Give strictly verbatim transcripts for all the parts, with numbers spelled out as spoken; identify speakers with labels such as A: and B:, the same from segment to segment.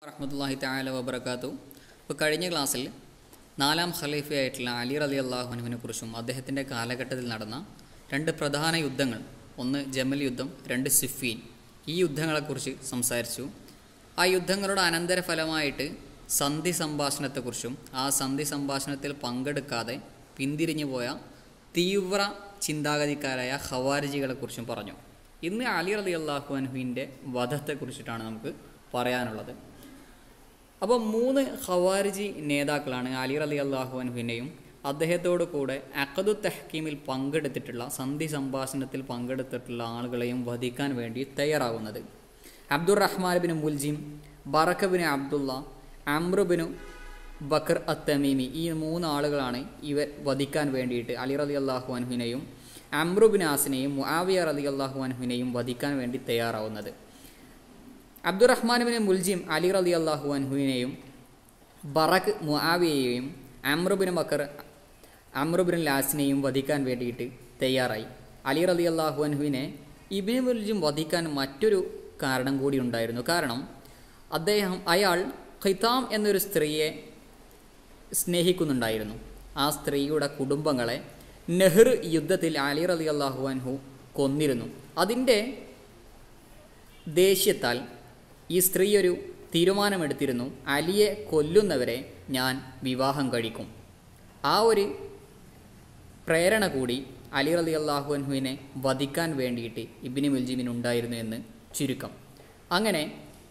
A: റഹ്മത്തുള്ളാഹി തആല വബറകാതുഹു. ഇപ്പോൾ കഴിഞ്ഞ ക്ലാസ്സിൽ നാലാം ഖലീഫയായിട്ടുള്ള അലി റളിയല്ലാഹു അൻഹുവിനെ കുറിച്ചും അദ്ദേഹത്തിൻ്റെ കാലഘട്ടത്തിൽ നടന്ന രണ്ട് പ്രധാന യുദ്ധങ്ങൾ, ഒന്ന് ജമൽ യുദ്ധം, രണ്ട് സിഫീൻ, ഈ യുദ്ധങ്ങളെക്കുറിച്ച് സംസാരിച്ചു. ആ യുദ്ധങ്ങളുടെ അനന്തരഫലമായിട്ട് സന്ധി സംഭാഷണത്തെക്കുറിച്ചും ആ സന്ധി സംഭാഷണത്തിൽ പങ്കെടുക്കാതെ പിന്തിരിഞ്ഞു പോയ തീവ്ര ചിന്താഗതിക്കാരായ ഖവാരിജികളെക്കുറിച്ചും പറഞ്ഞു. ഇന്ന് അലി റളിയല്ലാഹു അൻഹുവിൻ്റെ വധത്തെക്കുറിച്ചിട്ടാണ് നമുക്ക് പറയാനുള്ളത്. അപ്പോൾ മൂന്ന് ഖവാരിജി നേതാക്കളാണ് അലി റളിയല്ലാഹു അൻഹുവിനെയും അദ്ദേഹത്തോടു കൂടെ അഖദു തഹ്കീമിൽ പങ്കെടുത്തിട്ടുള്ള സന്ധി സംഭാഷണത്തിൽ പങ്കെടുത്തിട്ടുള്ള ആളുകളെയും വധിക്കാൻ വേണ്ടി തയ്യാറാകുന്നത്. Abdurrahman bin Muljim, Baraka bin Abdullah, Amr bin Bakr Attamimi, ഈ മൂന്ന് ആളുകളാണ് ഇവർ വധിക്കാൻ വേണ്ടിയിട്ട് അലി റളിയല്ലാഹു അൻഹുവിനെയും അംറു ബിൻ ആസിനെയും മുആവിയ റളിയല്ലാഹു അൻഹുവിനെയും വധിക്കാൻ വേണ്ടി തയ്യാറാവുന്നത്. അബ്ദുറഹ്മാൻ ബിൻ മുൽജിം അലി റളിയല്ലാഹു അൻഹുവിനെയും ബറക് മുആവിയയെയും Amr bin Bakr Amr bin ലാസിനെയും വധിക്കാൻ വേണ്ടിയിട്ട് തയ്യാറായി. അലി റളിയല്ലാഹു അൻഹുവിനെ ഇബ്നു മുൽജിം വധിക്കാൻ മറ്റൊരു കാരണം കൂടി ഉണ്ടായിരുന്നു. കാരണം അദ്ദേഹം അയാൾ ഖിതാം എന്നൊരു സ്ത്രീയെ സ്നേഹിക്കുന്നുണ്ടായിരുന്നു. ആ സ്ത്രീയുടെ കുടുംബങ്ങളെ നെഹ്ർ യുദ്ധത്തിൽ അലി റളിയല്ലാഹു അൻഹു കൊന്നിരുന്നു. അതിൻ്റെ ദേഷ്യത്താൽ ഈ സ്ത്രീ ഒരു തീരുമാനമെടുത്തിരുന്നു, അലിയെ കൊല്ലുന്നവരെ ഞാൻ വിവാഹം കഴിക്കും. ആ ഒരു പ്രേരണ കൂടി അലി റളിയല്ലാഹു അൻഹുവിനെ വധിക്കാൻ വേണ്ടിയിട്ട് ഇബ്നു മുൽജിമിനുണ്ടായിരുന്നു എന്ന് ചുരുക്കം. അങ്ങനെ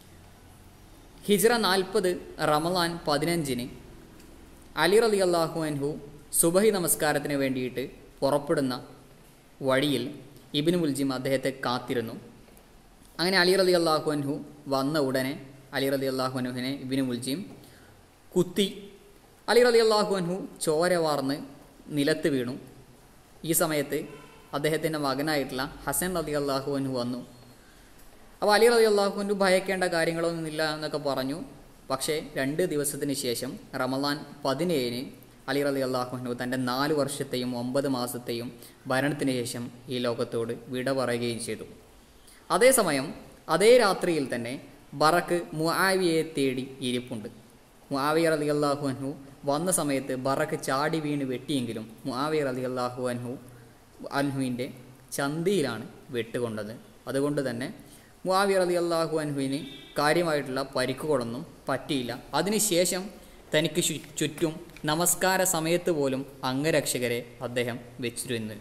A: ഹിജ്റ നാൽപ്പത് റമളാൻ പതിനഞ്ചിന് അലി റളിയല്ലാഹു അൻഹു സുബഹി നമസ്കാരത്തിന് വേണ്ടിയിട്ട് പുറപ്പെടുന്ന വഴിയിൽ ഇബ്നു മുൽജിം അദ്ദേഹത്തെ കാത്തിരുന്നു. അങ്ങനെ അലി റളിയല്ലാഹു അൻഹു വന്ന ഉടനെ അലി റളിയല്ലാഹു അൻഹുവിനെ ഇബ്നു മുൽജിം കുത്തി. അലി റളിയല്ലാഹു അൻഹു ചോര വാർന്ന് നിലത്ത് വീണു. ഈ സമയത്ത് അദ്ദേഹത്തിൻ്റെ മകനായിട്ടുള്ള ഹസൻ റളിയല്ലാഹു അൻഹു വന്നു. അപ്പോൾ അലി റളിയല്ലാഹു അൻഹു ഭയക്കേണ്ട കാര്യങ്ങളൊന്നുമില്ല എന്നൊക്കെ പറഞ്ഞു. പക്ഷേ രണ്ട് ദിവസത്തിന് ശേഷം റമളാൻ പതിനേഴിന് അലി റളിയല്ലാഹു അൻഹു തൻ്റെ നാല് വർഷത്തെയും ഒമ്പത് മാസത്തെയും ഭരണത്തിന് ശേഷം ഈ ലോകത്തോട് വിട പറയുകയും ചെയ്തു. അതേസമയം അതേ രാത്രിയിൽ തന്നെ ബറക്ക് മുആവിയയെ തേടി ഇരിപ്പുണ്ട്. മുആവിയ റളിയല്ലാഹു അൻഹു വന്ന സമയത്ത് ബറക്ക് ചാടി വീണ് വെട്ടിയെങ്കിലും മുആവിയ റളിയല്ലാഹു അൻഹു അൻഹുവിൻ്റെ ചന്തിയിലാണ് വെട്ടുകൊണ്ടത്. അതുകൊണ്ട് തന്നെ മുആവിയ റളിയല്ലാഹു അൻഹുവിന് കാര്യമായിട്ടുള്ള പരിക്കുകളൊന്നും പറ്റിയില്ല. അതിനുശേഷം തനിക്ക് ചുറ്റും നമസ്കാര സമയത്ത് പോലും അംഗരക്ഷകരെ അദ്ദേഹം വെച്ചിരുന്നു.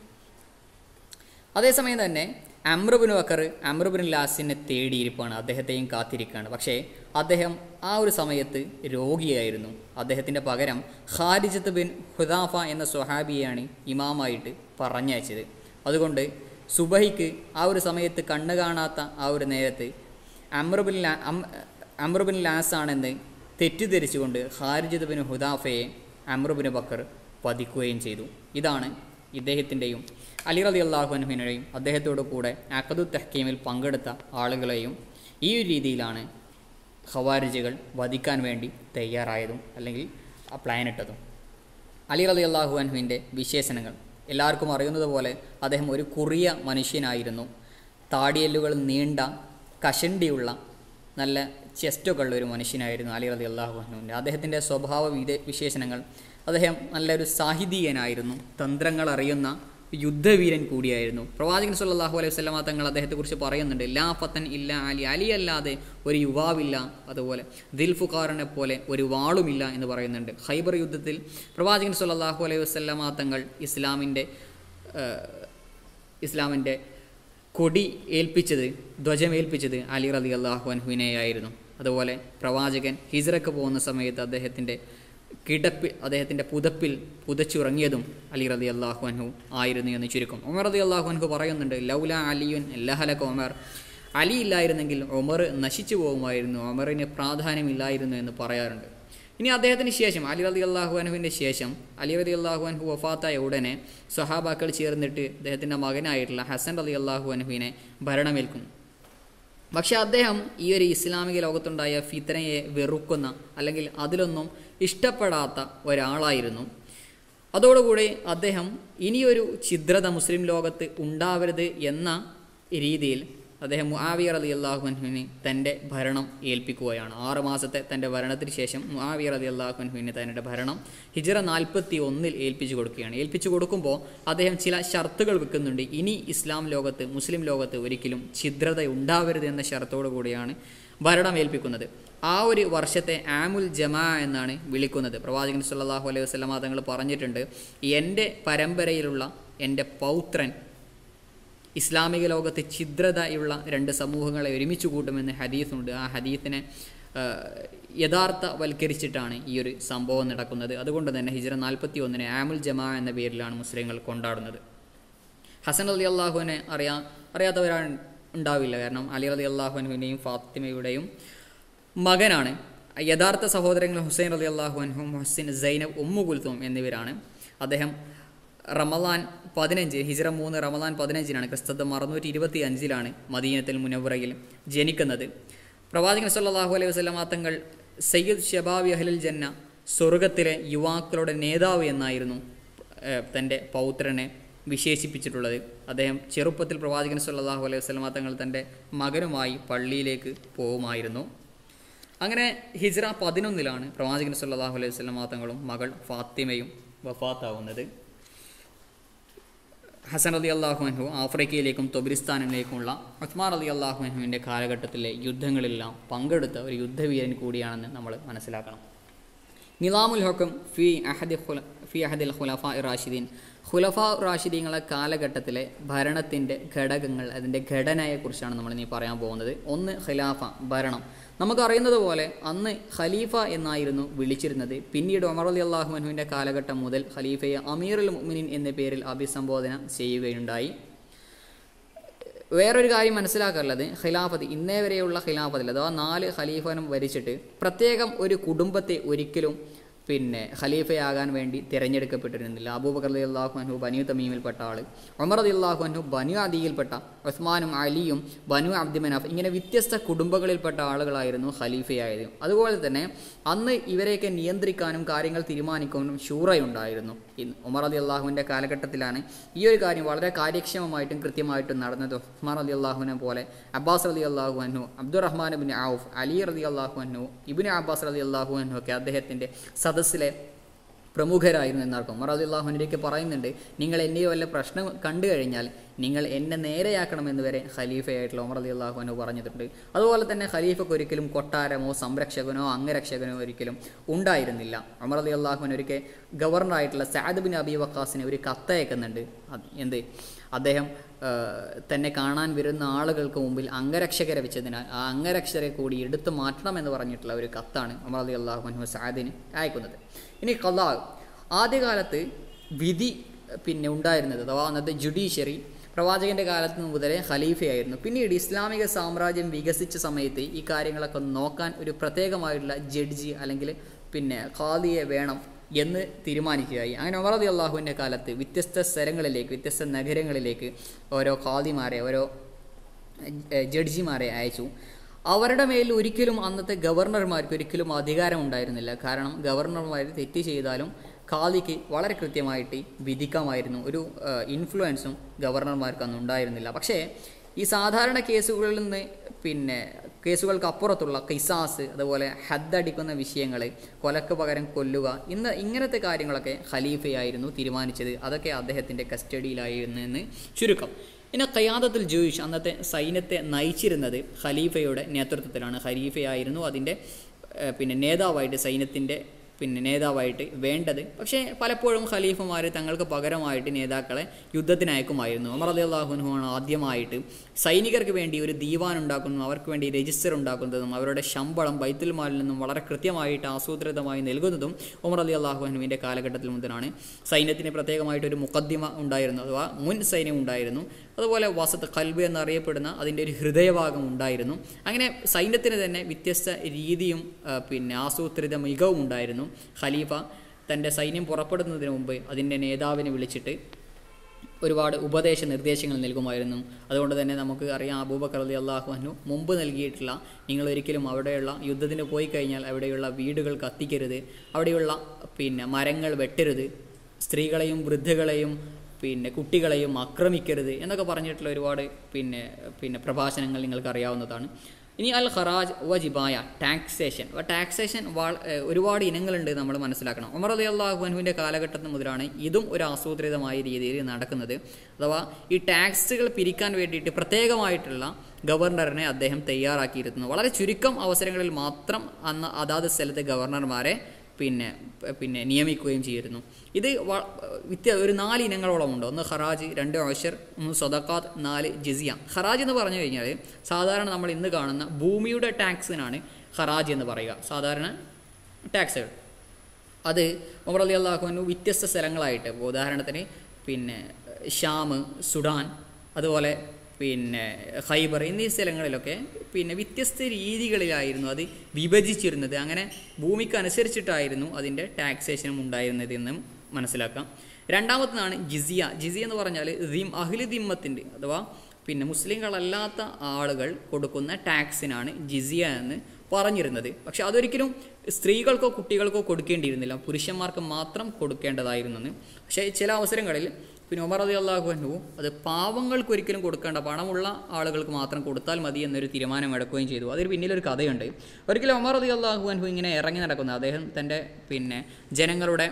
A: അതേസമയം തന്നെ Amr bin Bakr Amr bin ലാസിനെ തേടിയിരിപ്പാണ്, അദ്ദേഹത്തെയും കാത്തിരിക്കുകയാണ്. പക്ഷേ അദ്ദേഹം ആ ഒരു സമയത്ത് രോഗിയായിരുന്നു. അദ്ദേഹത്തിൻ്റെ പകരം ഖാരിജത്ത് ബിൻ ഹുദാഫ എന്ന സ്വഹാബിയെയാണ് ഇമാമായിട്ട് പറഞ്ഞയച്ചത്. അതുകൊണ്ട് സുബഹിക്ക് ആ ഒരു സമയത്ത് കണ്ണു കാണാത്ത ആ ഒരു നേരത്ത് അംറു ബിൻ ലാ അംറു ബിൻ ലാസ് ആണെന്ന് തെറ്റിദ്ധരിച്ചുകൊണ്ട് ഖാരിജത്ത് ബിൻ ഹുദാഫയെ അംറു ബിൻ ബക്കർ വധിക്കുകയും ചെയ്തു. ഇതാണ് ഇദ്ദേഹത്തിൻ്റെയും അലി റളിയല്ലാഹു അൻഹുവിനെയും അദ്ദേഹത്തോടു കൂടെ അഖദു തഹ്കീമിൽ പങ്കെടുത്ത ആളുകളെയും ഈ ഒരു രീതിയിലാണ് ഖവാരിജികൾ വധിക്കാൻ വേണ്ടി തയ്യാറായതും അല്ലെങ്കിൽ ആ പ്ലാനിട്ടതും. അലി റളിയല്ലാഹു അൻഹുവിൻ്റെ വിശേഷണങ്ങൾ എല്ലാവർക്കും അറിയുന്നത് പോലെ അദ്ദേഹം ഒരു കുറിയ മനുഷ്യനായിരുന്നു. താടിയെല്ലുകൾ നീണ്ട കഷണ്ടിയുള്ള നല്ല ചെസ്റ്റൊക്കെ ഉള്ള ഒരു മനുഷ്യനായിരുന്നു അലി റളിയല്ലാഹു അൻഹുവിൻ്റെ. അദ്ദേഹത്തിൻ്റെ സ്വഭാവ വിശേഷണങ്ങൾ, അദ്ദേഹം നല്ലൊരു സാഹിതീയനായിരുന്നു, തന്ത്രങ്ങൾ അറിയുന്ന യുദ്ധവീരൻ കൂടിയായിരുന്നു. പ്രവാചകൻ സ്വല്ലല്ലാഹു അലൈഹി വസല്ലമ തങ്ങൾ അദ്ദേഹത്തെക്കുറിച്ച് പറയുന്നുണ്ട്, ലാ ഫത്തൻ ഇല്ല അലി, അലി അല്ലാതെ ഒരു യുവാവില്ല, അതുപോലെ ദിൽഫുഖാറിനെ പോലെ ഒരു വാളുമില്ല എന്ന് പറയുന്നുണ്ട്. ഖൈബർ യുദ്ധത്തിൽ പ്രവാചകൻ സ്വല്ലല്ലാഹു അലൈഹി വസല്ലമ തങ്ങൾ ഇസ്ലാമിൻ്റെ ഇസ്ലാമിൻ്റെ കൊടി ഏൽപ്പിച്ചത്, ധ്വജമേൽപ്പിച്ചത് അലി റളിയല്ലാഹു അൻഹുവിനെയായിരുന്നു. അതുപോലെ പ്രവാചകൻ ഹിജ്റക്ക് പോകുന്ന സമയത്ത് അദ്ദേഹത്തിൻ്റെ കിടപ്പിൽ അദ്ദേഹത്തിൻ്റെ പുതപ്പിൽ പുതച്ചുറങ്ങിയതും അലി റളിയല്ലാഹു അൻഹു ആയിരുന്നു എന്ന് ചുരുക്കം. ഉമർ റളിയല്ലാഹു അൻഹു പറയുന്നുണ്ട്, ലൗല അലിയുൻ ലഹലക ഉമർ, അലി ഇല്ലായിരുന്നെങ്കിൽ ഉമർ നശിച്ചു പോകുമായിരുന്നു, ഉമറിന് പ്രാധാന്യമില്ലായിരുന്നു എന്ന് പറയാറുണ്ട്. ഇനി അദ്ദേഹത്തിന് ശേഷം അലി റളിയല്ലാഹു അൻഹുവിൻ്റെ ശേഷം അലി റളിയല്ലാഹു അൻഹു വഫാത്തായ ഉടനെ സ്വഹാബാക്കൾ ചേർന്നിട്ട് അദ്ദേഹത്തിൻ്റെ മകനായിട്ടുള്ള ഹസൻ റളിയല്ലാഹു അൻഹുവിനെ ഭരണമേൽക്കുന്നു. പക്ഷെ അദ്ദേഹം ഈ ഒരു ഇസ്ലാമിക ലോകത്തുണ്ടായ ഫിത്നയെ വെറുക്കുന്ന അല്ലെങ്കിൽ അതിലൊന്നും ഇഷ്ടപ്പെടാത്ത ഒരാളായിരുന്നു. അതോടുകൂടി അദ്ദേഹം ഇനിയൊരു ഛിദ്രത മുസ്ലിം ലോകത്ത് ഉണ്ടാവരുത് എന്ന രീതിയിൽ അദ്ദേഹം മുആവിയ റളിയല്ലാഹു അൻഹുവിന് തൻ്റെ ഭരണം ഏൽപ്പിക്കുകയാണ്. ആറ് മാസത്തെ തൻ്റെ ഭരണത്തിന് ശേഷം മുആവിയ റളിയല്ലാഹു അൻഹുവിന് തൻ്റെ ഭരണം ഹിജ്റ നാൽപ്പത്തി ഒന്നിൽ ഏൽപ്പിച്ചു കൊടുക്കുകയാണ്. ഏൽപ്പിച്ചു കൊടുക്കുമ്പോൾ അദ്ദേഹം ചില ഷർത്തുകൾ വെക്കുന്നുണ്ട്. ഇനി ഇസ്ലാം ലോകത്ത്, മുസ്ലിം ലോകത്ത് ഒരിക്കലും ഛിദ്രത ഉണ്ടാവരുത് എന്ന ഷർത്തോടു കൂടിയാണ് ഭരണം ഏൽപ്പിക്കുന്നത്. ആ ഒരു വർഷത്തെ ആമുൽ ജമാ എന്നാണ് വിളിക്കുന്നത്. പ്രവാചകൻ സല്ലല്ലാഹു അലൈഹി വസല്ലമ തങ്ങൾ പറഞ്ഞിട്ടുണ്ട്, എൻ്റെ പരമ്പരയിലുള്ള എൻ്റെ പൗത്രൻ ഇസ്ലാമിക ലോകത്ത് ഛിദ്രതയുള്ള രണ്ട് സമൂഹങ്ങളെ ഒരുമിച്ച് കൂട്ടുമെന്ന് ഹദീസുണ്ട്. ആ ഹദീസിനെ യഥാർത്ഥവൽക്കരിച്ചിട്ടാണ് ഈ ഒരു സംഭവം നടക്കുന്നത്. അതുകൊണ്ട് തന്നെ ഹിജ്റ നാൽപ്പത്തി ഒന്നിന് ആമുൽ ജമാ എന്ന പേരിലാണ് മുസ്ലിങ്ങൾ കൊണ്ടാടുന്നത്. ഹസൻ റളിയല്ലാഹുവിനെ അറിയാ അറിയാത്തവരാണ് ഉണ്ടാവില്ല. കാരണം അലി റളിയല്ലാഹുവിൻ്റെയും ഫാത്തിമയുടെയും മകനാണ്. യഥാർത്ഥ സഹോദരങ്ങൾ ഹുസൈൻ റളിയല്ലാഹു അൻഹു, മുഹ്സിൻ, സൈനബ്, ഉമ്മു കുൽസൂം എന്നിവരാണ്. അദ്ദേഹം റമളാൻ പതിനഞ്ച് ഹിജ്റ മൂന്ന് റമളാൻ പതിനഞ്ചിനാണ് ക്രിസ്തുദ്ധം അറുന്നൂറ്റി ഇരുപത്തി അഞ്ചിലാണ് മദീനത്തുൽ മുനവ്വറയിൽ ജനിക്കുന്നത്. പ്രവാചകൻ സല്ലല്ലാഹു അലൈഹി വസല്ലമ തങ്ങൾ സയ്യിദ് ശബാബി അഹ്ലുൽ ജന്ന, സ്വർഗത്തിലെ യുവാക്കളുടെ നേതാവ് എന്നായിരുന്നു തൻ്റെ പൗത്രനെ വിശേഷിപ്പിച്ചിട്ടുള്ളത്. അദ്ദേഹം ചെറുപ്പത്തിൽ പ്രവാചകൻ സല്ലല്ലാഹു അലൈഹി വസല്ലമ തങ്ങൾ തൻ്റെ മകനുമായി പള്ളിയിലേക്ക് പോകുമായിരുന്നു. അങ്ങനെ ഹിജ്റ പതിനൊന്നിലാണ് പ്രവാചകൻ സല്ലല്ലാഹു അലൈഹി വസല്ലമ തങ്ങളും മകൾ ഫാത്തിമയും വഫാത്താവുന്നത്. ഹസൻ റളിയല്ലാഹു അൻഹു ആഫ്രിക്കയിലേക്കും തൊബിരിസ്ഥാനിലേക്കുമുള്ള ഉസ്മാൻ റളിയല്ലാഹു അൻഹുവിൻ്റെ കാലഘട്ടത്തിലെ യുദ്ധങ്ങളെല്ലാം പങ്കെടുത്ത ഒരു യുദ്ധവീരൻ കൂടിയാണെന്ന് നമ്മൾ മനസ്സിലാക്കണം. നിലാമുൽ ഹുക്കം ഫി അഹദി ഫി അഹദിൽ ഖുലഫാ റാഷിദീൻ, ഖുലഫാ റാഷിദീങ്ങളെ കാലഘട്ടത്തിലെ ഭരണത്തിൻ്റെ ഘടകങ്ങൾ, അതിൻ്റെ ഘടനയെക്കുറിച്ചാണ് നമ്മളിനി പറയാൻ പോകുന്നത്. ഒന്ന് ഖിലാഫ, ഭരണം. നമുക്കറിയുന്നത് പോലെ അന്ന് ഖലീഫ എന്നായിരുന്നു വിളിച്ചിരുന്നത്. പിന്നീട് ഉമർ റളിയല്ലാഹു അൻഹുവിൻ്റെ കാലഘട്ടം മുതൽ ഖലീഫയെ അമീറുൽ മുഅ്മിനീൻ എന്ന പേരിൽ അഭിസംബോധന ചെയ്യുകയുണ്ടായി. വേറൊരു കാര്യം മനസ്സിലാക്കാനുള്ളത്, ഖിലാഫത്ത് ഇന്നേ വരെയുള്ള ഖിലാഫത്തിൽ അഥവാ നാല് ഖലീഫനും ഭരിച്ചിട്ട് പ്രത്യേകം ഒരു കുടുംബത്തെ ഒരിക്കലും പിന്നെ ഖലീഫയാകാൻ വേണ്ടി തിരഞ്ഞെടുക്കപ്പെട്ടിരുന്നില്ല. അബൂബക്കർ റളിയല്ലാഹു അൻഹു ബനു തമീമിൽപ്പെട്ട ആൾ, ഉമർ റളിയല്ലാഹു അൻഹു ബനു അദിയിൽപ്പെട്ട, ഉസ്മാനും അലിയും ബനു അബ്ദു മനാഫ്, ഇങ്ങനെ വ്യത്യസ്ത കുടുംബങ്ങളിൽപ്പെട്ട ആളുകളായിരുന്നു ഖലീഫയായത്. അതുപോലെ തന്നെ അന്ന് ഇവരെയൊക്കെ നിയന്ത്രിക്കാനും കാര്യങ്ങൾ തീരുമാനിക്കാനും ശൂറയുണ്ടായിരുന്നു. ഉമർ റളിയല്ലാഹുവിൻ്റെ കാലഘട്ടത്തിലാണ് ഈ ഒരു കാര്യം വളരെ കാര്യക്ഷമമായിട്ടും കൃത്യമായിട്ടും നടന്നത്. ഉസ്മാൻ റളിയല്ലാഹുവിനെ പോലെ അബ്ബാസ് റളിയല്ലാഹു അൻഹു, അബ്ദുറഹ്മാൻ ഇബ്നു ഔഫ്, അലി റളിയല്ലാഹു അൻഹു, ഇബ്നു അബ്ബാസ് റളിയല്ലാഹു അൻഹു ഒക്കെ അദ്ദേഹത്തിൻ്റെ സദസ്സിലെ പ്രമുഖരായിരുന്നു എന്നർത്ഥം. ഉമർ റളിയല്ലാഹു അൻഹുവിനൊക്കെ പറയുന്നുണ്ട്, നിങ്ങൾ എന്നെ വല്ല പ്രശ്നം കണ്ടു കഴിഞ്ഞാൽ നിങ്ങൾ എന്നെ നേരെയാക്കണമെന്ന് വരെ ഖലീഫയായിട്ടുള്ള ഉമർ റളിയല്ലാഹു അൻഹു പറഞ്ഞിട്ടുണ്ട്. അതുപോലെ തന്നെ ഖലീഫയ്ക്ക് ഒരിക്കലും കൊട്ടാരമോ സംരക്ഷകനോ അംഗരക്ഷകനോ ഒരിക്കലും ഉണ്ടായിരുന്നില്ല. ഉമർ റളിയല്ലാഹു അൻഹു ഒരിക്കൽ ഗവർണറായിട്ടുള്ള സഅദ് ബിൻ അബി വഖാസിന് ഒരു കത്തയക്കുന്നുണ്ട്. എന്ത്, അദ്ദേഹം തന്നെ കാണാൻ വരുന്ന ആളുകൾക്ക് മുമ്പിൽ അംഗരക്ഷകരെ വെച്ചതിനാൽ ആ അംഗരക്ഷകരെ കൂടി എടുത്തു മാറ്റണമെന്ന് പറഞ്ഞിട്ടുള്ള ഒരു കത്താണ് ഉമർ റളിയല്ലാഹു അൻഹു സഅദിന് അയക്കുന്നത്. ഇനി ഖളാ, ആദ്യകാലത്ത് വിധി പിന്നെ ഉണ്ടായിരുന്നത് അഥവാ അന്നത്തെ ജുഡീഷ്യറി പ്രവാചകൻ്റെ കാലത്ത് മുതലേ ഖലീഫയായിരുന്നു. പിന്നീട് ഇസ്ലാമിക സാമ്രാജ്യം വികസിച്ച സമയത്ത് ഈ കാര്യങ്ങളൊക്കെ നോക്കാൻ ഒരു പ്രത്യേകമായിട്ടുള്ള ജഡ്ജി അല്ലെങ്കിൽ പിന്നെ ഖാദിയെ വേണം എന്ന് തീരുമാനിക്കുകയായി. അങ്ങനെ ഉമർ റളിയല്ലാഹുവിൻ്റെ കാലത്ത് വ്യത്യസ്ത സ്ഥലങ്ങളിലേക്ക്, വ്യത്യസ്ത നഗരങ്ങളിലേക്ക് ഓരോ ഖാദിമാരെ, ഓരോ ജഡ്ജിമാരെ അയച്ചു. അവരുടെ മേൽ ഒരിക്കലും അന്നത്തെ ഗവർണർമാർക്ക് ഒരിക്കലും അധികാരം ഉണ്ടായിരുന്നില്ല. കാരണം ഗവർണർമാർ തെറ്റ് ചെയ്താലും ഖാദിക്ക് വളരെ കൃത്യമായിട്ട് വിധിക്കാമായിരുന്നു. ഒരു ഇൻഫ്ലുവൻസും ഗവർണർമാർക്ക് അന്ന് ഉണ്ടായിരുന്നില്ല. പക്ഷേ ഈ സാധാരണ കേസുകളിൽ നിന്ന് പിന്നെ കേസുകൾക്ക് അപ്പുറത്തുള്ള ഖിസാസ്, അതുപോലെ ഹദ്ദടിക്കുന്ന വിഷയങ്ങൾ, കൊലക്ക് പകരം കൊല്ലുക, ഇന്ന് ഇങ്ങനത്തെ കാര്യങ്ങളൊക്കെ ഖലീഫയായിരുന്നു തീരുമാനിച്ചത്. അതൊക്കെ അദ്ദേഹത്തിൻ്റെ കസ്റ്റഡിയിലായിരുന്നു എന്ന് ചുരുക്കം. ഇനി ഖിയാദത്തുൽ ജൂയിഷ്, അന്നത്തെ സൈന്യത്തെ നയിച്ചിരുന്നത് ഖലീഫയുടെ നേതൃത്വത്തിലാണ്. ഖലീഫയായിരുന്നു അതിൻ്റെ പിന്നെ നേതാവായിട്ട്, സൈന്യത്തിൻ്റെ പിന്നെ നേതാവായിട്ട് വേണ്ടത്. പക്ഷേ പലപ്പോഴും ഖലീഫമാർ തങ്ങൾക്ക് പകരമായിട്ട് നേതാക്കളെ യുദ്ധത്തിനയക്കുമായിരുന്നു. ഉമർ റളിയല്ലാഹു അൻഹു ആണ് ആദ്യമായിട്ട് സൈനികർക്ക് വേണ്ടി ഒരു ദീവാൻ ഉണ്ടാക്കുന്നതും അവർക്ക് വേണ്ടി രജിസ്റ്റർ ഉണ്ടാക്കുന്നതും അവരുടെ ശമ്പളം ബൈത്തുൽ മാലിൽ നിന്നും വളരെ കൃത്യമായിട്ട് ആസൂത്രിതമായി നൽകുന്നതും ഉമർ റളിയല്ലാഹു അൻഹുവിൻ്റെ കാലഘട്ടത്തിൽ മുതലാണ്. സൈന്യത്തിന് പ്രത്യേകമായിട്ടൊരു മുഖദ്ദിമ ഉണ്ടായിരുന്നു, അഥവാ മുൻ സൈന്യം ഉണ്ടായിരുന്നു. അതുപോലെ വസത്ത് ഖൽബ് എന്നറിയപ്പെടുന്ന അതിൻ്റെ ഒരു ഹൃദയഭാഗം ഉണ്ടായിരുന്നു. അങ്ങനെ സൈന്യത്തിന് തന്നെ വ്യത്യസ്ത രീതിയും പിന്നെ ആസൂത്രിത മികവും ഉണ്ടായിരുന്നു. ഖലീഫ തൻ്റെ സൈന്യം പുറപ്പെടുന്നതിന് മുമ്പ് അതിൻ്റെ നേതാവിനെ വിളിച്ചിട്ട് ഒരുപാട് ഉപദേശ നിർദ്ദേശങ്ങൾ നൽകുമായിരുന്നു. അതുകൊണ്ട് തന്നെ നമുക്ക് അറിയാം, അബൂബക്കർ റളിയല്ലാഹു അൻഹു മുമ്പ് നൽകിയിട്ടുള്ള, നിങ്ങളൊരിക്കലും അവിടെയുള്ള യുദ്ധത്തിന് പോയി കഴിഞ്ഞാൽ അവിടെയുള്ള വീടുകൾ കത്തിക്കരുത്, അവിടെയുള്ള പിന്നെ മരങ്ങൾ വെട്ടരുത്, സ്ത്രീകളെയും വൃദ്ധകളെയും പിന്നെ കുട്ടികളെയും ആക്രമിക്കരുത് എന്നൊക്കെ പറഞ്ഞിട്ടുള്ള ഒരുപാട് പിന്നെ പിന്നെ പ്രഭാഷണങ്ങൾ നിങ്ങൾക്ക് അറിയാവുന്നതാണ്. ഇനി അൽ ഖറാജ് വ ജിബായ, ടാക്സേഷൻ. അപ്പോൾ ടാക്സേഷൻ ഒരുപാട് ഇനങ്ങളുണ്ട് നമ്മൾ മനസ്സിലാക്കണം. ഉമർ റളിയല്ലാഹു അൻഹുവിൻ്റെ കാലഘട്ടത്തിൽ മുതലാണ് ഇതും ഒരു ആസൂത്രിതമായ രീതിയിൽ നടക്കുന്നത്. അഥവാ ഈ ടാക്സുകൾ പിരിക്കാൻ വേണ്ടിയിട്ട് പ്രത്യേകമായിട്ടുള്ള ഗവർണറിനെ അദ്ദേഹം തയ്യാറാക്കിയിരുന്നു. വളരെ ചുരുക്കം അവസരങ്ങളിൽ മാത്രം അന്ന് അതാത് സ്ഥലത്തെ ഗവർണർമാരെ പിന്നെ പിന്നെ നിയമിക്കുകയും ചെയ്തിരുന്നു. ഇത് വ്യത്യ ഒരു നാല് ഇനങ്ങളോളം ഉണ്ട്. ഒന്ന് ഖറാജ്, രണ്ട് ഒശർ, ഒന്ന് സദഖാത്ത്, നാല് ജിസിയ. ഖറാജ് എന്ന് പറഞ്ഞു കഴിഞ്ഞാൽ സാധാരണ നമ്മൾ ഇന്ന് കാണുന്ന ഭൂമിയുടെ ടാക്സിനാണ് ഖറാജ് എന്ന് പറയുക, സാധാരണ ടാക്സുകൾ. അത് ഉമർ റളിയല്ലാഹു അൻഹു വ്യത്യസ്ത സ്ഥലങ്ങളായിട്ട്, ഉദാഹരണത്തിന് പിന്നെ ഷാം, സുഡാൻ, അതുപോലെ പിന്നെ ഖൈബർ എന്നീ സ്ഥലങ്ങളിലൊക്കെ പിന്നെ വ്യത്യസ്ത രീതികളിലായിരുന്നു അത് വിഭജിച്ചിരുന്നത്. അങ്ങനെ ഭൂമിക്ക് അനുസരിച്ചിട്ടായിരുന്നു അതിൻ്റെ ടാക്സേഷനും ഉണ്ടായിരുന്നത് എന്നും മനസ്സിലാക്കാം. രണ്ടാമത്തേതാണ് ജിസിയ. ജിസിയ എന്ന് പറഞ്ഞാൽ ദിം അഹ്ലി ദിമ്മത്തിൻ്റെ അഥവാ പിന്നെ മുസ്ലിങ്ങളല്ലാത്ത ആളുകൾ കൊടുക്കുന്ന ടാക്സിനാണ് ജിസിയ എന്ന് പറഞ്ഞിരുന്നത്. പക്ഷെ അതൊരിക്കലും സ്ത്രീകൾക്കോ കുട്ടികൾക്കോ കൊടുക്കേണ്ടിയിരുന്നില്ല, പുരുഷന്മാർക്ക് മാത്രം കൊടുക്കേണ്ടതായിരുന്നെന്ന്. പക്ഷേ ചില അവസരങ്ങളിൽ പിന്നെ ഉമർ റളിയല്ലാഹു അൻഹു അത് പാവങ്ങൾക്ക് ഒരിക്കലും കൊടുക്കേണ്ട, പണമുള്ള ആളുകൾക്ക് മാത്രം കൊടുത്താൽ മതി എന്നൊരു തീരുമാനം എടുക്കുകയും ചെയ്തു. അതിന് പിന്നിലൊരു കഥയുണ്ട്. ഒരിക്കലും ഉമർ റളിയല്ലാഹു അൻഹു ഇങ്ങനെ ഇറങ്ങി നടക്കുന്ന, അദ്ദേഹം തൻ്റെ പിന്നെ ജനങ്ങളുടെ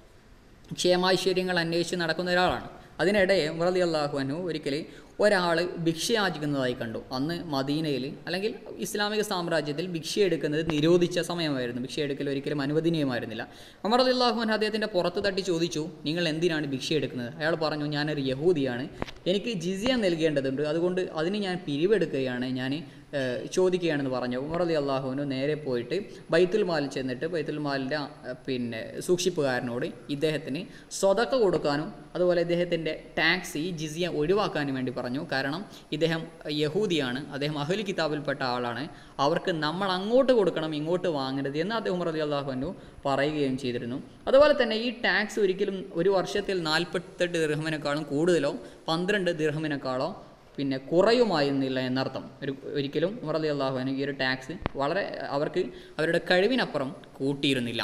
A: ക്ഷേമാശ്വര്യങ്ങൾ അന്വേഷിച്ച് നടക്കുന്ന ഒരാളാണ്. അതിനിടെ ഉമർ റളിയല്ലാഹു അൻഹു ഒരിക്കൽ ഒരാൾ ഭിക്ഷ യാചിക്കുന്നതായി കണ്ടു. അന്ന് മദീനയിൽ അല്ലെങ്കിൽ ഇസ്ലാമിക സാമ്രാജ്യത്തിൽ ഭിക്ഷ എടുക്കുന്നത് നിരോധിച്ച സമയമായിരുന്നു. ഭിക്ഷ എടുക്കൽ ഒരിക്കലും അനുവദനീയമായിരുന്നില്ല. ഉമർ റളിയല്ലാഹു അൻഹു അദ്ദേഹത്തിൻ്റെ പുറത്ത് തട്ടി ചോദിച്ചു, നിങ്ങൾ എന്തിനാണ് ഭിക്ഷ എടുക്കുന്നത്? അയാൾ പറഞ്ഞു, ഞാനൊരു യഹൂദിയാണ്, എനിക്ക് ജിസിയ നൽകേണ്ടതുണ്ട്, അതുകൊണ്ട് അതിന് ഞാൻ പിരിവെടുക്കുകയാണ്, ഞാൻ ചോദിക്കുകയാണെന്ന് പറഞ്ഞു. ഉമർ റളിയല്ലാഹു അൻഹു നേരെ പോയിട്ട് ബൈത്തുൽ മാലിൽ ചെന്നിട്ട് ബൈത്തുൽ മാലിൻ്റെ പിന്നെ സൂക്ഷിപ്പുകാരനോട് ഇദ്ദേഹത്തിന് സ്വതക്ക കൊടുക്കാനും അതുപോലെ ഇദ്ദേഹത്തിൻ്റെ ടാക്സ് ഈ ജിസിയ ഒഴിവാക്കാനും വേണ്ടി പറഞ്ഞു. കാരണം ഇദ്ദേഹം യഹൂദിയാണ്, അദ്ദേഹം അഹ്ലി കിതാബിൽപ്പെട്ട ആളാണ്, അവർക്ക് നമ്മൾ അങ്ങോട്ട് കൊടുക്കണം, ഇങ്ങോട്ട് വാങ്ങരുത് എന്ന് അദ്ദേഹം ഉമർ റളിയല്ലാഹു അൻഹു പറയുകയും ചെയ്തിരുന്നു. അതുപോലെ തന്നെ ഈ ടാക്സ് ഒരിക്കലും ഒരു വർഷത്തിൽ നാൽപ്പത്തെട്ട് ദിർഹമിനേക്കാളും കൂടുതലോ പന്ത്രണ്ട് ദിർഹമിനേക്കാളോ പിന്നെ കുറയുമായിരുന്നില്ല എന്നർത്ഥം. ഒരു ഒരിക്കലും ഉമർ റളിയല്ലാഹു അൻഹു ഈ ഒരു ടാക്സ് വളരെ അവർക്ക് അവരുടെ കഴിവിനപ്പുറം കൂട്ടിയിരുന്നില്ല.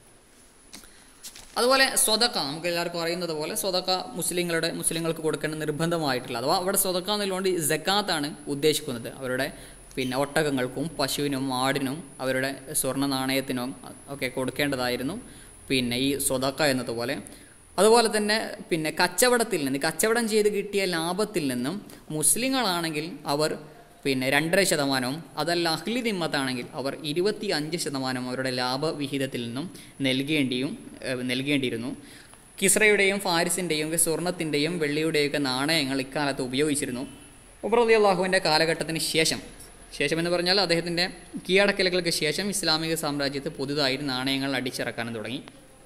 A: അതുപോലെ സ്വതക്ക, നമുക്ക് എല്ലാവർക്കും അറിയുന്നത് പോലെ സ്വതക്ക മുസ്ലിങ്ങളുടെ മുസ്ലിങ്ങൾക്ക് കൊടുക്കേണ്ട നിർബന്ധമായിട്ടില്ല. അഥവാ അവിടെ സ്വതക്ക എന്നുള്ളതുകൊണ്ട് സക്കാത്താണ് ഉദ്ദേശിക്കുന്നത്. അവരുടെ പിന്നെ ഒട്ടകങ്ങൾക്കും പശുവിനും ആടിനും അവരുടെ സ്വർണ്ണ നാണയത്തിനും ഒക്കെ കൊടുക്കേണ്ടതായിരുന്നു പിന്നെ ഈ സ്വതക്ക എന്നതുപോലെ. അതുപോലെ തന്നെ പിന്നെ കച്ചവടത്തിൽ നിന്ന് കച്ചവടം ചെയ്ത് കിട്ടിയ ലാഭത്തിൽ നിന്നും മുസ്ലിങ്ങളാണെങ്കിൽ അവർ പിന്നെ രണ്ടര ശതമാനവും, അതല്ല അഹ്ലി ദിമ്മത്താണെങ്കിൽ അവർ ഇരുപത്തി അഞ്ച് ശതമാനം അവരുടെ ലാഭവിഹിതത്തിൽ നിന്നും നൽകേണ്ടിയും നൽകേണ്ടിയിരുന്നു. കിസ്രയുടെയും ഫാരിസിൻ്റെയും സ്വർണത്തിൻ്റെയും വെള്ളിയുടെയൊക്കെ നാണയങ്ങൾ ഇക്കാലത്ത് ഉപയോഗിച്ചിരുന്നു. ഉമർ റളിയല്ലാഹുവിൻ്റെ കാലഘട്ടത്തിന് ശേഷം ശേഷം എന്ന് പറഞ്ഞാൽ അദ്ദേഹത്തിൻ്റെ കീഴടക്കലുകൾക്ക് ശേഷം ഇസ്ലാമിക സാമ്രാജ്യത്ത് പുതുതായി നാണയങ്ങൾ അടിച്ചിറക്കാനും തുടങ്ങി.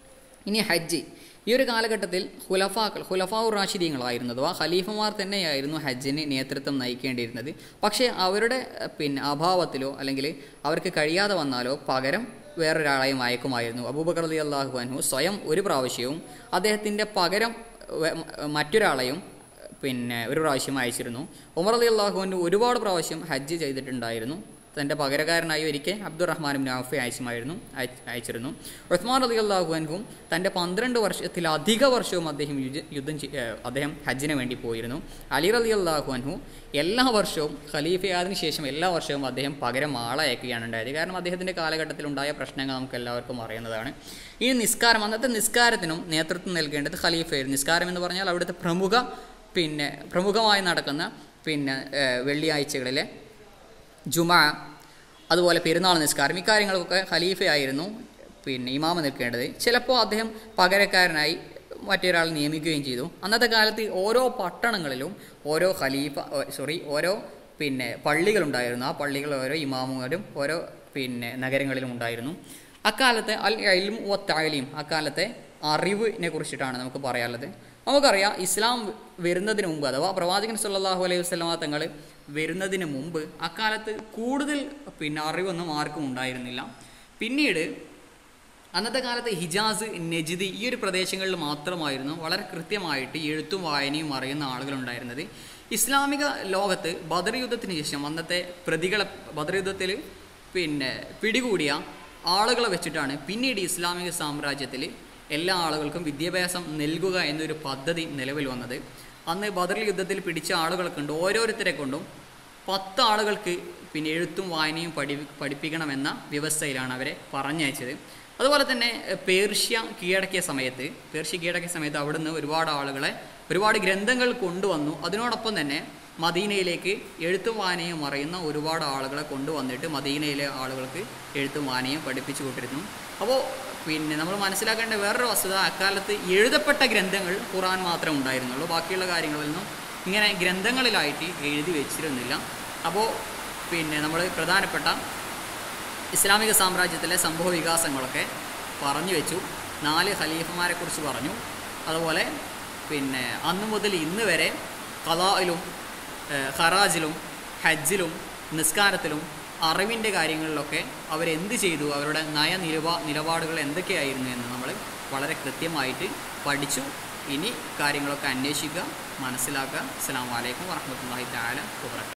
A: ഇനി ഹജ്ജ്. ഈ ഒരു കാലഘട്ടത്തിൽ ഖുലഫാക്കൾ ഖുലഫാഉർ റാഷിദീങ്ങളായിരുന്നു, അഥവാ ഖലീഫമാർ തന്നെയായിരുന്നു ഹജ്ജിന് നേതൃത്വം നയിക്കേണ്ടിയിരുന്നത്. പക്ഷേ അവരുടെ പിന്നെ അഭാവത്തിലോ അല്ലെങ്കിൽ അവർക്ക് കഴിയാതെ വന്നാലോ പകരം വേറൊരാളെയും അയക്കുമായിരുന്നു. അബൂബക്കർ റളിയല്ലാഹു അൻഹു സ്വയം ഒരു പ്രാവശ്യവും അദ്ദേഹത്തിൻ്റെ പകരം മറ്റൊരാളെയും പിന്നെ ഒരു പ്രാവശ്യം അയച്ചിരുന്നു. ഉമർ റളിയല്ലാഹു അൻഹു ഒരുപാട് പ്രാവശ്യം ഹജ്ജ് ചെയ്തിട്ടുണ്ടായിരുന്നു. തൻ്റെ പകരക്കാരനായി ഒരിക്കൽ അബ്ദുറഹ്മാൻ ഇബ്നു ഔഫ് അയച്ചുമായിരുന്നു അയച്ചിരുന്നു. ഉസ്മാൻ റളിയല്ലാഹു അൻഹും തൻ്റെ പന്ത്രണ്ട് വർഷത്തിലധിക വർഷവും അദ്ദേഹം യുദ്ധം അദ്ദേഹം ഹജ്ജിന് വേണ്ടി പോയിരുന്നു. അലി റളിയല്ലാഹു അൻഹു എല്ലാ വർഷവും ഖലീഫയായതിനു ശേഷം എല്ലാ വർഷവും അദ്ദേഹം പകരം ആളെ അയക്കുകയാണ് ഉണ്ടായത്. കാരണം അദ്ദേഹത്തിൻ്റെ കാലഘട്ടത്തിലുണ്ടായ പ്രശ്നങ്ങൾ നമുക്ക് എല്ലാവർക്കും അറിയുന്നതാണ്. ഈ നിസ്കാരം, അന്നത്തെ നിസ്കാരത്തിനും നേതൃത്വം നൽകേണ്ടത് ഖലീഫയായിരുന്നു. നിസ്കാരം എന്ന് പറഞ്ഞാൽ അവിടുത്തെ പ്രമുഖ പിന്നെ പ്രമുഖമായി നടക്കുന്ന പിന്നെ വെള്ളിയാഴ്ചകളിലെ ജുമാ, അതുപോലെ പെരുന്നാൾ നിസ്കാരം, ഇക്കാര്യങ്ങൾക്കൊക്കെ ഖലീഫയായിരുന്നു പിന്നെ ഇമാമ നിൽക്കേണ്ടത്. ചിലപ്പോൾ അദ്ദേഹം പകരക്കാരനായി മറ്റൊരാൾ നിയമിക്കുകയും ചെയ്തു. അന്നത്തെ കാലത്ത് ഓരോ പട്ടണങ്ങളിലും ഓരോ ഖലീഫ സോറി ഓരോ പിന്നെ പള്ളികളുണ്ടായിരുന്നു. ആ പള്ളികൾ ഓരോ ഇമാമുമാരും ഓരോ പിന്നെ നഗരങ്ങളിലും ഉണ്ടായിരുന്നു. അക്കാലത്തെ അൽ ഇൽമു വ തഅലീം, അക്കാലത്തെ അറിവിനെ കുറിച്ചിട്ടാണ് നമുക്ക് പറയാനുള്ളത്. നമുക്കറിയാം, ഇസ്ലാം വരുന്നതിന് മുമ്പ് അഥവാ പ്രവാചകൻ സല്ലല്ലാഹു അലൈഹി വസല്ലമ തങ്ങൾ വരുന്നതിന് മുമ്പ് അക്കാലത്ത് കൂടുതൽ പിന്നെ അറിവൊന്നും ആർക്കും ഉണ്ടായിരുന്നില്ല. പിന്നീട് അന്നത്തെ കാലത്ത് ഹിജാസ്, നജ്ദ് ഈ ഒരു പ്രദേശങ്ങളിൽ മാത്രമായിരുന്നു വളരെ കൃത്യമായിട്ട് എഴുത്തും വായനയും അറിയുന്ന ആളുകളുണ്ടായിരുന്നത്. ഇസ്ലാമിക ലോകത്ത് ബദർ യുദ്ധത്തിന് ശേഷം അന്നത്തെ പ്രതികളെ ബദർ യുദ്ധത്തിൽ പിന്നെ പിടികൂടിയ ആളുകളെ വെച്ചിട്ടാണ് പിന്നീട് ഇസ്ലാമിക സാമ്രാജ്യത്തിൽ എല്ലാ ആളുകൾക്കും വിദ്യാഭ്യാസം നൽകുക എന്നൊരു പദ്ധതി നിലവിൽ വന്നത്. അന്ന് ബദർ യുദ്ധത്തിൽ പിടിച്ച ആളുകൾക്കുണ്ട്, ഓരോരുത്തരെ കൊണ്ടും പത്ത് ആളുകൾക്ക് പിന്നെ എഴുത്തും വായനയും പഠി പഠിപ്പിക്കണമെന്ന വ്യവസ്ഥയിലാണ് അവരെ പറഞ്ഞയച്ചത്. അതുപോലെ തന്നെ പേർഷ്യ കീഴടക്കിയ സമയത്ത് പേർഷ്യ കീഴടക്കിയ സമയത്ത് അവിടുന്ന് ഒരുപാട് ആളുകളെ ഒരുപാട് ഗ്രന്ഥങ്ങൾ കൊണ്ടുവന്നു. അതിനോടൊപ്പം തന്നെ മദീനയിലേക്ക് എഴുത്തും വായനയും അറിയുന്ന ഒരുപാട് ആളുകളെ കൊണ്ടുവന്നിട്ട് മദീനയിലെ ആളുകൾക്ക് എഴുത്തും വായനയും പഠിപ്പിച്ചു കൊണ്ടിരുന്നു. അപ്പോൾ പിന്നെ നമ്മൾ മനസ്സിലാക്കേണ്ട വേറൊരു വസ്തുത, അക്കാലത്ത് എഴുതപ്പെട്ട ഗ്രന്ഥങ്ങൾ ഖുർആൻ മാത്രമേ ഉണ്ടായിരുന്നുള്ളൂ. ബാക്കിയുള്ള കാര്യങ്ങളൊന്നും ഇങ്ങനെ ഗ്രന്ഥങ്ങളിലായിട്ട് എഴുതി വെച്ചിരുന്നില്ല. അപ്പോൾ പിന്നെ നമ്മൾ പ്രധാനപ്പെട്ട ഇസ്ലാമിക സാമ്രാജ്യത്തിലെ സംഭവ വികാസങ്ങളൊക്കെ പറഞ്ഞു വെച്ചു. നാല് ഖലീഫമാരെക്കുറിച്ച് പറഞ്ഞു. അതുപോലെ പിന്നെ അന്നു മുതൽ ഇന്ന് വരെ ഖളായിലും ഖറാജിലും ഹജ്ജിലും നിസ്കാരത്തിലും അറിവിൻ്റെ കാര്യങ്ങളിലൊക്കെ അവരെന്ത് ചെയ്തു, അവരുടെ നയ നിലപാ നിലപാടുകൾ എന്തൊക്കെയായിരുന്നു എന്ന് നമ്മൾ വളരെ കൃത്യമായിട്ട് പഠിച്ചു. ഇനി കാര്യങ്ങളൊക്കെ അന്വേഷിക്കുക, മനസ്സിലാക്കുക. അസ്സലാമു അലൈക്കും വറഹ്മത്തുള്ളാഹി തആല വബറകാതുഹു.